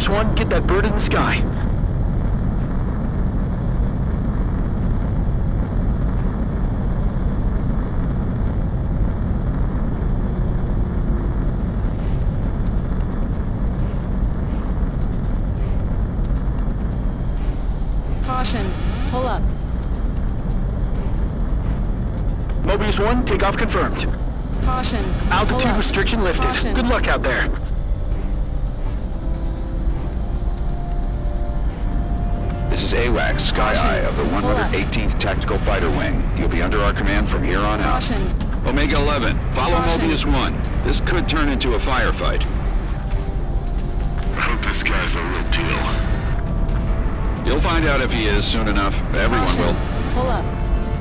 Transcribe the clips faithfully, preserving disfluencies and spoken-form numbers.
Mobius one, get that bird in the sky. Caution. Pull up. Mobius one, takeoff confirmed. Caution. Altitude restriction lifted. Caution. Good luck out there. This is AWACS, Sky Eye of the one hundred eighteenth Tactical Fighter Wing. You'll be under our command from here on out. Caution. Omega eleven, follow Caution. Mobius one. This could turn into a firefight. I hope this guy's the real deal. You'll find out if he is soon enough. Everyone Caution. will. Pull up.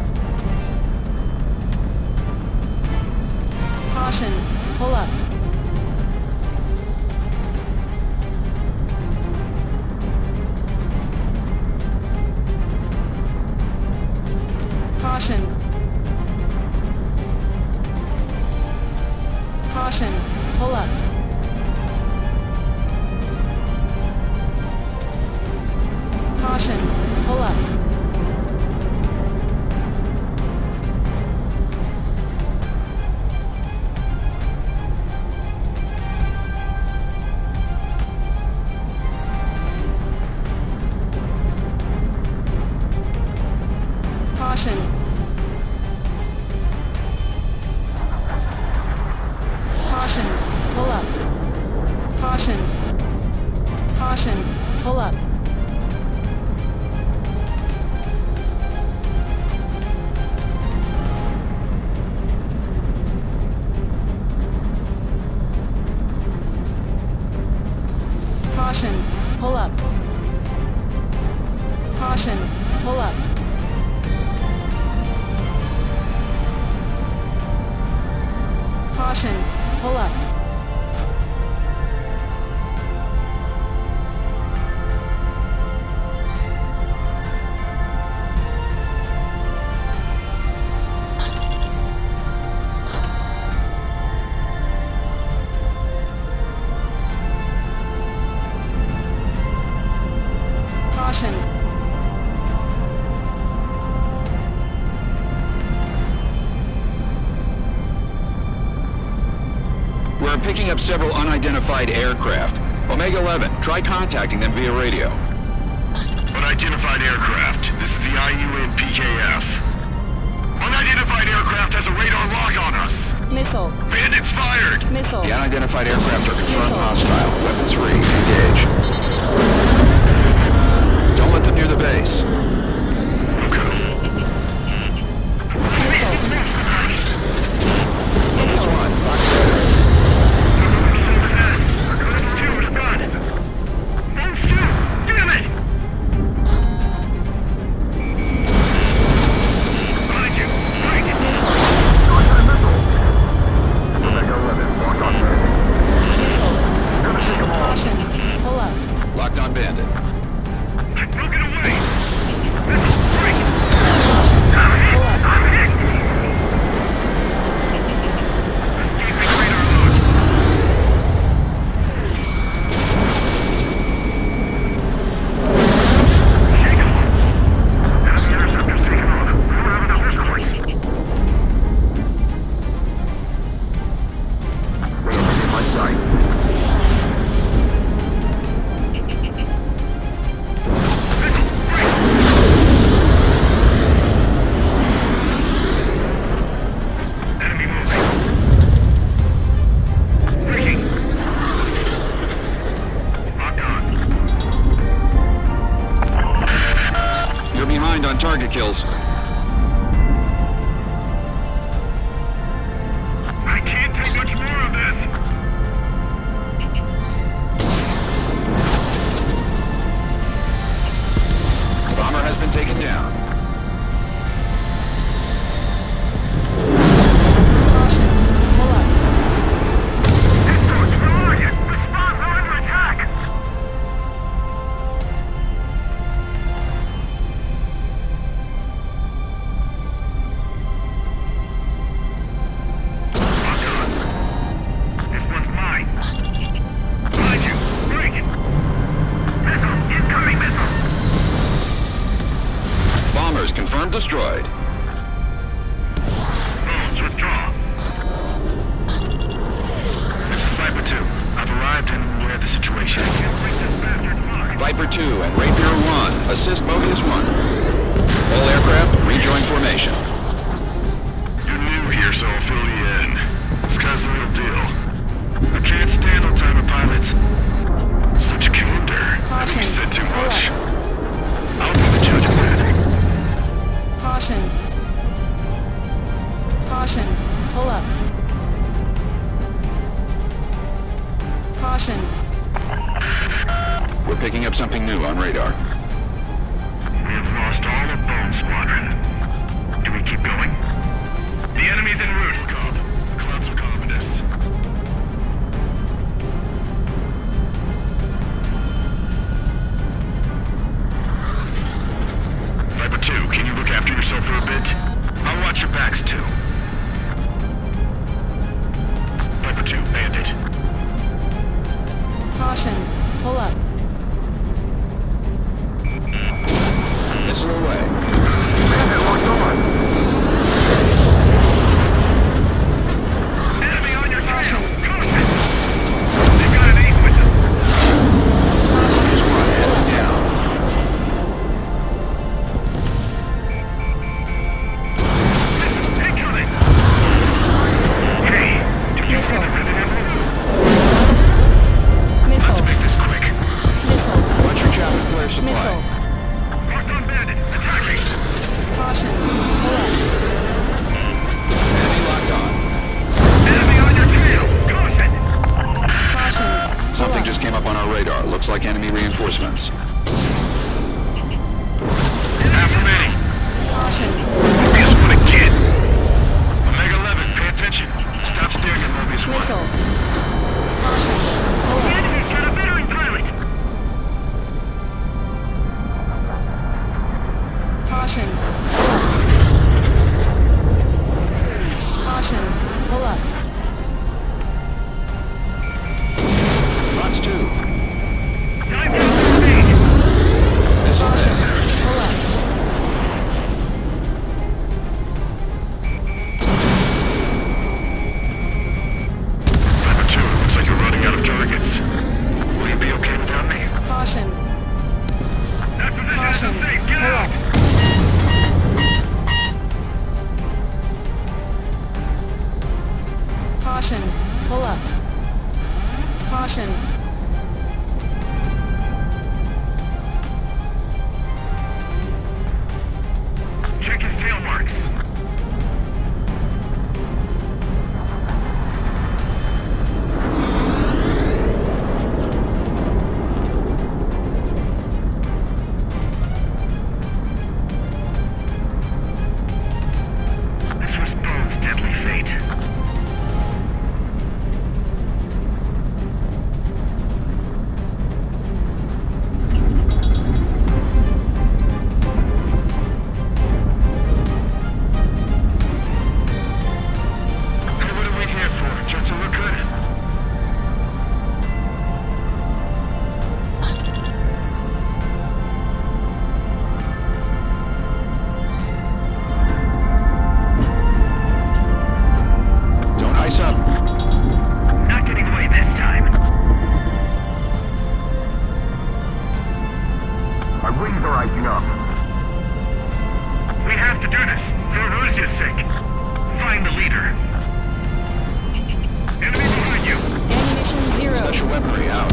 Caution. Pull up. Caution. Caution. Pull up. Caution. Pull up. Caution. Caution. Pull up. Caution. Caution. Pull up. Caution. Pull up. Caution. Pull up. Caution. Pull up. Caution. We're picking up several unidentified aircraft. Omega eleven, try contacting them via radio. Unidentified aircraft. This is the I U N P K F. Unidentified aircraft has a radar lock on us. Missile. Bandits fired. Missile. The unidentified aircraft are confirmed Missile. hostile. Weapons free. Engage. Don't let them near the base. Mobius one, Fox Rider. Caution. Pull up. Locked on Bandit. Broken away! Assist Mobius one. All aircraft, rejoin formation. You're new here, so I'll fill you in. This guy's the real deal. I can't stand on time of pilots. Such a candor. I think you said too much. I'll be the judge of that. Caution. Caution. Pull up. Caution. We're picking up something new on radar. We have lost all of Bone Squadron. Do we keep going? The enemy's en route. Look up. The clouds are ominous. Viper two, can you look after yourself for a bit? I'll watch your backs too. Viper two, Bandit. Caution. Pull up. Missile away. Bandit locked on. Enemy on your tail. Coast it. They've got an ace with them. Squad heading down. Incoming. Hey, do you want to run it in? Let's Missile. make this quick. Missile. Watch your traffic flare supply. Missile. Locked on Bandit. Attacking. Caution. Pull up. Enemy locked on. Enemy on your tail. Caution. Caution. Pull Something up. just came up on our radar. Looks like enemy reinforcements. Half remaining. Caution. Mobius one again. Omega eleven, pay attention. Stop staring at Mobius one. Missile. Caution. Pull The up. enemy's got a veteran pilot. Caution. Pull up. Caution. Pull up. Fox two. Time to speed. Missile miss. Pull up. Viper two, looks like you're running out of targets. Will you be okay without me? Caution. That position Caution. isn't safe. Get Pull out. up. Caution. Pull up. Caution. Check his tail marks. This was Bone's deadly fate. Hey, what are we here for? Jets will look good. Don't ice up. Not getting away this time. Our wings are icing up. We have to do this, for Russia's sake. Find the leader. Enemy behind you. Ammunition zero. Special weaponry out.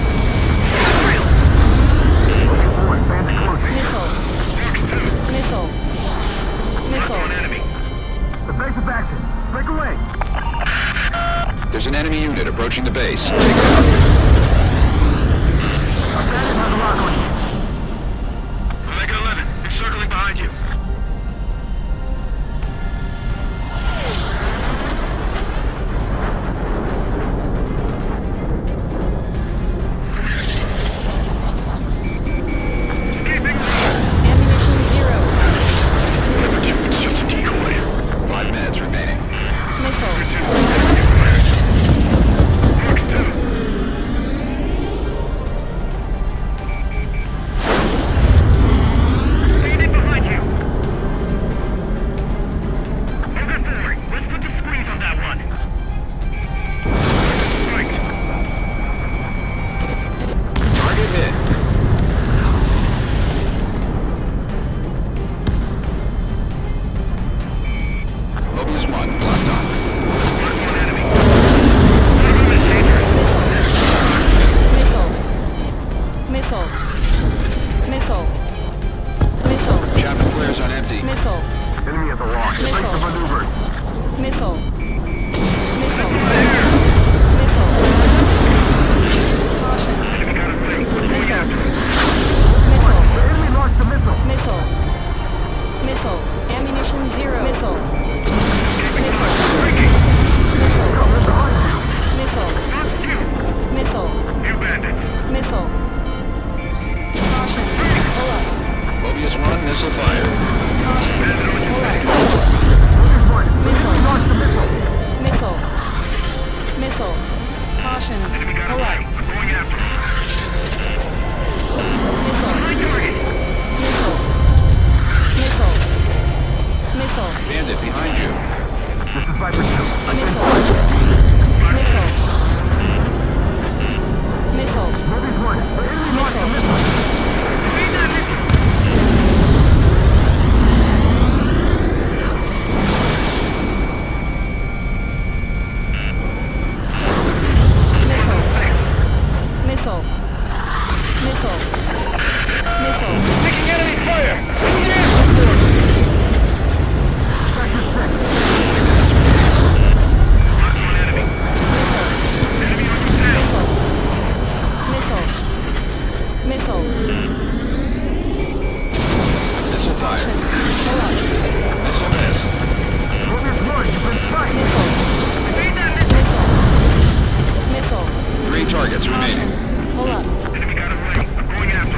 Forward, bandit closing. Missile. Fox two. Missile. Locked on Missile. enemy. Evasive action. Break away. There's an enemy unit approaching the base. Take it out. Our bandit has a lock on you. Omega eleven, it's circling behind you. Escaping. Ammunition zero. Viper two, it's just a decoy. Five minutes remaining. Missile. Fox two. Bandit behind you. Omega four, let's put the squeeze on that one. Strike. Target hit. Viper two. I've been Missile. Missile. Missile. Mobius one. The enemy launched a Missile. missile. Missile. Missile. Missile. Taking enemy fire! Sector six. Mark one enemy. Enemy on your tail. Missile. Missile. Missile fire. Pull up. Missile miss. Mobius one, you've been sighted. Missile. Evade that missile. Missile. Missile. Three targets remaining. Pull up. Enemy got away. I'm going after him.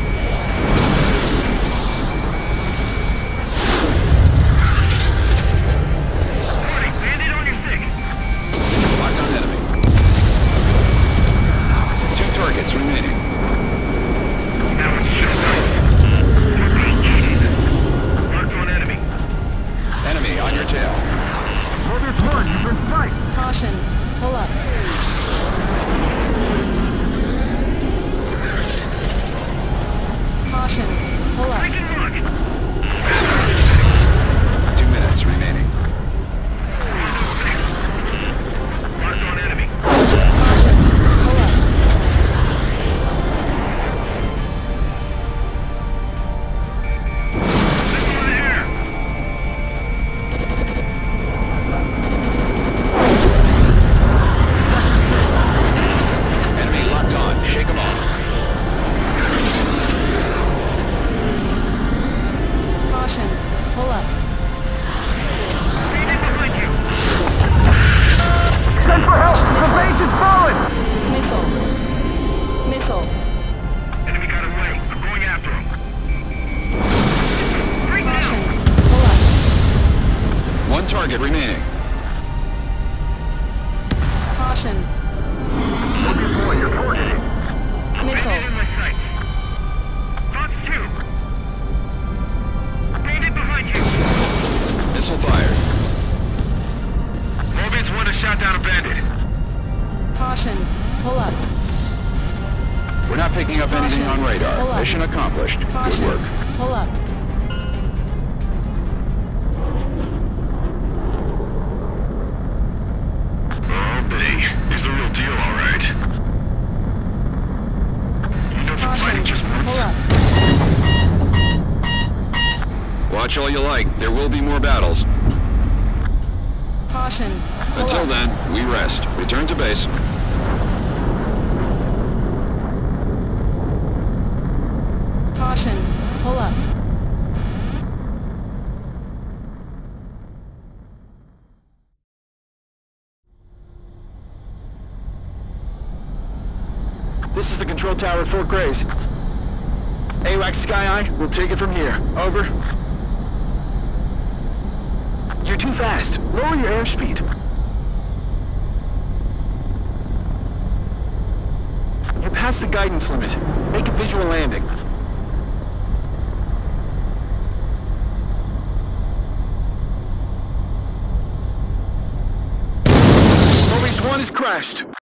Warning, bandit on your stick. Locked on enemy. Two targets remaining. Now it's showtime. You're being cheated. Marked one enemy. Enemy on your tail. Mobius one, you've been sighted. Caution. Pull up. Caution. Pull up. Taking mark. Two minutes remaining. Marked one enemy. Caution. Pull up. Missile in the air. Enemy locked on. Shake them off. Caution. Pull up. Bandit behind you. Send for help! The base is falling! Missile. Missile. Enemy got away. I'm going after him. Right now. Caution. Pull up. One target remaining. Caution. Mobius one, you're targeted. Bandit in Missile. my sights. Fox two. Bandit behind you. Missile fired. Mobius one has shot down a bandit. Caution. Pull up. We're not picking up anything on Pull radar. up. Mission accomplished. Good Caution. work. Pull up. Oh, Billy. He's the real deal, all right. You know from fighting Caution. just once. Pull up. Watch all you like. There will be more battles. Caution. Pull Until up. then, we rest. Return to base. Caution. Pull up. This is the control tower at Fort Grays. AWACS Sky Eye, we'll take it from here. Over. You're too fast. Lower your airspeed. You're past the guidance limit. Make a visual landing. Mobius one is crashed.